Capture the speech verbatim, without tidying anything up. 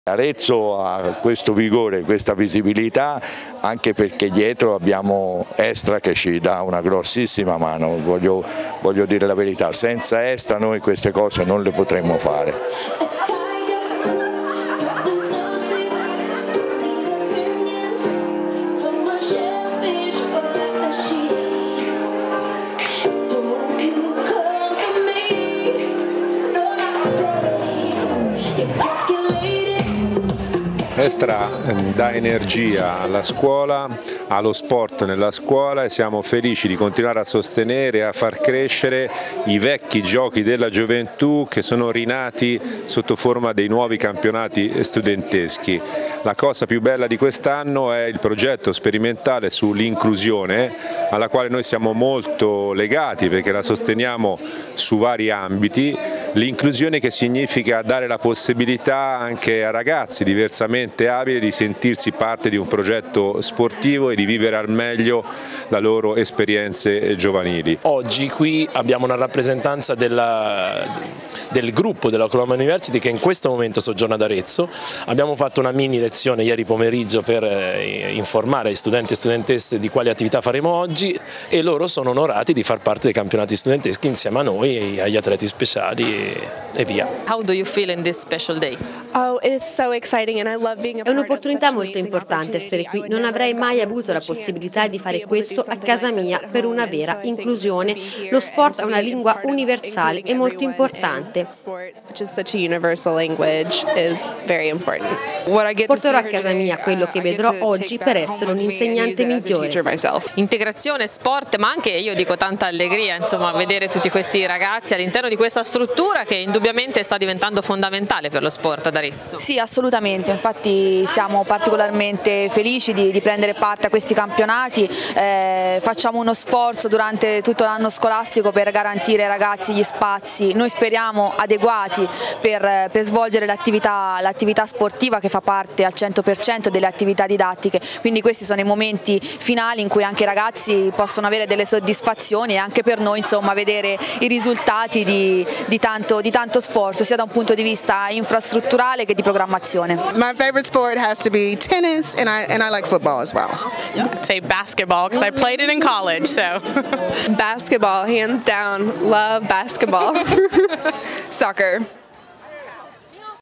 Arezzo ha questo vigore, questa visibilità, anche perché dietro abbiamo Estra che ci dà una grossissima mano, voglio, voglio dire la verità, senza Estra noi queste cose non le potremmo fare. Estra dà energia alla scuola, allo sport nella scuola e siamo felici di continuare a sostenere e a far crescere i vecchi giochi della gioventù che sono rinati sotto forma dei nuovi campionati studenteschi. La cosa più bella di quest'anno è il progetto sperimentale sull'inclusione, alla quale noi siamo molto legati perché la sosteniamo su vari ambiti. L'inclusione che significa dare la possibilità anche a ragazzi diversamente abili di sentirsi parte di un progetto sportivo e di vivere al meglio le loro esperienze giovanili. Oggi qui abbiamo una rappresentanza della, del gruppo della Oklahoma University che in questo momento soggiorna ad Arezzo. Abbiamo fatto una mini lezione ieri pomeriggio per eh, informare gli studenti e studentesse di quali attività faremo oggi e loro sono onorati di far parte dei campionati studenteschi insieme a noi e agli atleti speciali e via. How do you feel in this special day? Oh, it is so exciting and I love being a part of such an amazing opportunity. È un'opportunità molto importante essere qui. Non avrei mai avuto la possibilità di fare questo a casa mia per una vera inclusione. Lo sport è una lingua universale e molto importante. Porterò a casa mia quello che vedrò oggi per essere un insegnante migliore. Integrazione, sport, ma anche io dico tanta allegria, insomma, vedere tutti questi ragazzi all'interno di questa struttura che indubbiamente sta diventando fondamentale per lo sport ad Arezzo. Sì, assolutamente, infatti siamo particolarmente felici di, di prendere parte a questi campionati, eh, facciamo uno sforzo durante tutto l'anno scolastico per garantire ai ragazzi gli spazi, noi speriamo adeguati per, per svolgere l'attività l'attività sportiva che fa parte al cento per cento delle attività didattiche, quindi questi sono i momenti finali in cui anche i ragazzi possono avere delle soddisfazioni e anche per noi insomma vedere i risultati di, di, tanto, di tanto sforzo sia da un punto di vista infrastrutturale che di programmazione. My favorite sport has to be tennis and I, and I like football as well. I'd say basketball because I played it in college, so. Basketball, hands down, love basketball. Soccer.